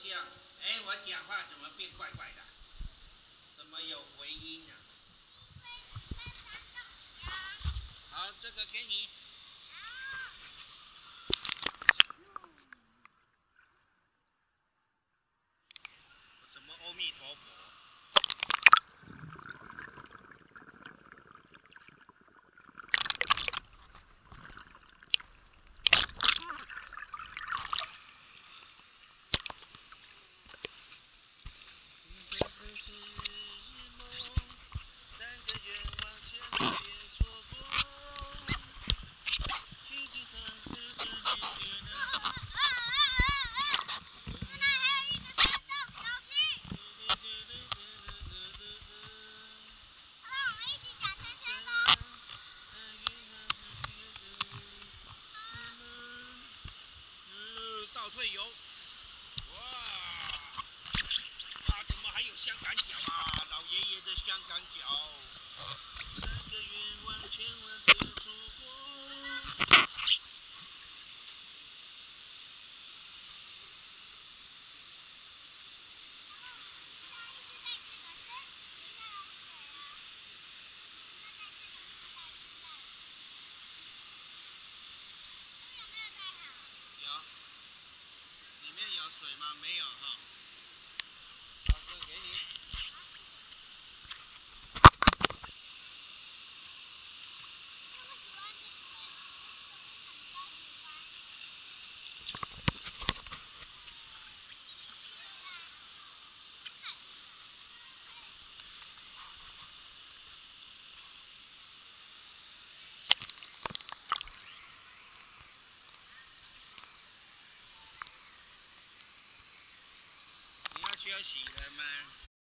像，哎，我讲话怎么变怪怪的？怎么有回音啊？好，这个给你。什么阿弥陀佛？是梦，3个愿望千万别错过。听听看这个年月呢。倒退油，哇！啊，怎么还有香港脚啊？老爷爷的香港脚。3个愿望千万别错过。有，里面有水吗？没有哈。好，这个给你。你要休息了吗？